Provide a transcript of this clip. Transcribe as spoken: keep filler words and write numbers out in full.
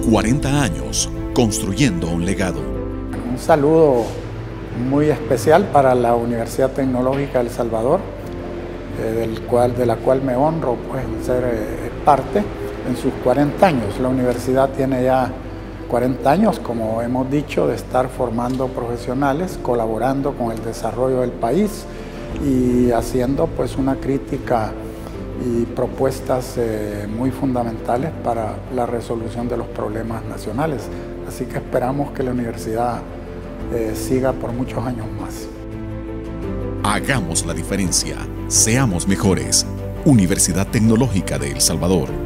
cuarenta años construyendo un legado. Un saludo muy especial para la Universidad Tecnológica de El Salvador, eh, del cual, de la cual me honro pues, ser eh, parte en sus cuarenta años. La universidad tiene ya cuarenta años, como hemos dicho, de estar formando profesionales, colaborando con el desarrollo del país y haciendo pues, una crítica y propuestas eh, muy fundamentales para la resolución de los problemas nacionales. Así que esperamos que la universidad eh, siga por muchos años más. Hagamos la diferencia. Seamos mejores. Universidad Tecnológica de El Salvador.